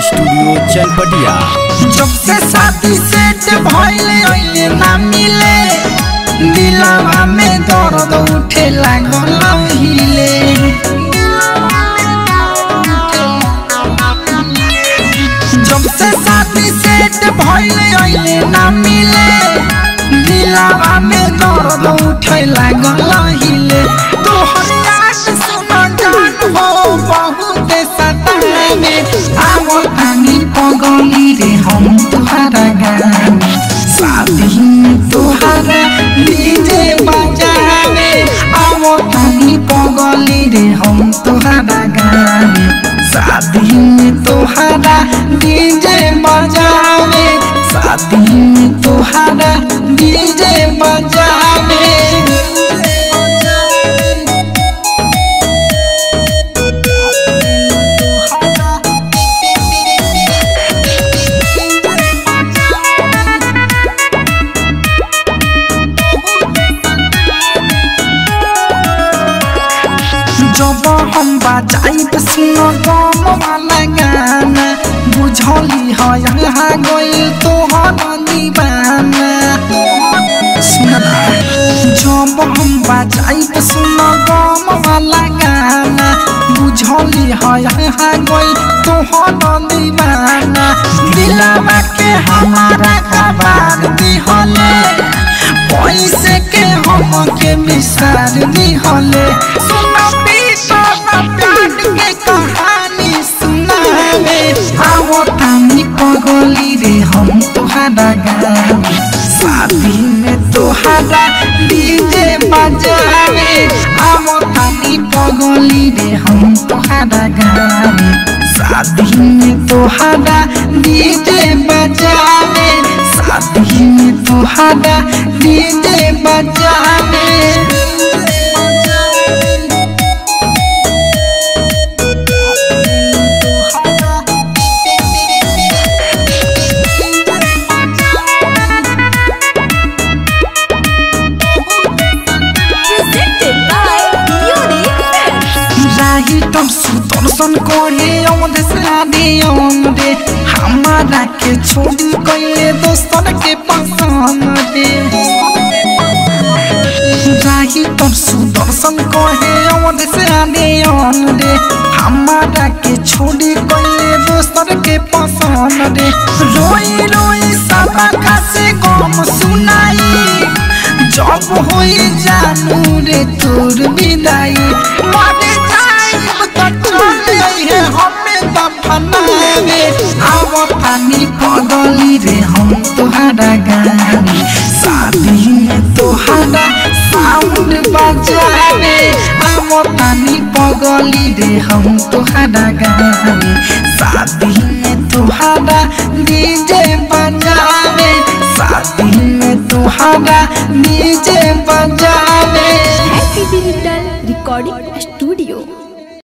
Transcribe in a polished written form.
Studio Chanpatia. जब से शादी सेट भइले ओइले ना मिले दिलवा में दर्द उठे लागल हिले। जब से शादी सेट भइले ओइले ना मिले दिलवा में दर्द उठे लागल हिले। तोहर याद सुन जान हो बहुत सतावे आवो तानी पगली रे हम तुहरा गाने शादी में तुहरा डीजे बजावे आवो तानी पगली रे हम तुहरा गाने शादी में तुहरा डीजे बजावे शादी में तुहरा डीजे बजावे। जब हम बजाइब सुनो गम वाला गाना बुझली है यहाँ गई तोहर दीवाना। जब हम बजाइब सुनो गम वाला गाना बुझली है यहाँ गई तोहर दीवाना। दिलवा के हमारा खबर दिहले पैसे के हम के मिसार दिहले। के कहानी सुनावे आवो तानी पगली रे हम तुहरा गावे शादी में तुहरा डीजे बजावे आवो तानी पगली रे हम तुहरा गावे शादी में तुहरा डीजे बजावे शादी में तुहरा डीजे बजावे। तुम सुदर्शन कोहे औंधे सादे औंधे हमारा के छोड़ी कइले दोस्तर के पसंद दे। राही तुम सुदर्शन कोहे औंधे सादे औंधे हमारा के छोड़ी कइले दोस्तर के पसंद दे। रोई रोई सब से गम सुनाई जब होई जानू रे तोर विदाई मारे आवो तानी पगली रे हम तुहरा गाने शादी में तुहरा साउंड बजावे आवो तानी पगली रे हम तुहरा गाने शादी में तुहरा डीजे बजावे शादी में तुहरा डीजे बजावे।